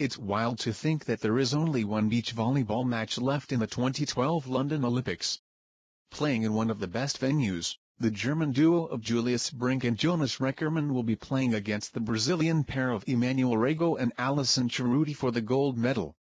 It's wild to think that there is only one beach volleyball match left in the 2012 London Olympics. Playing in one of the best venues, the German duo of Julius Brink and Jonas Reckermann will be playing against the Brazilian pair of Emanuel Rego and Alison Cerutti for the gold medal.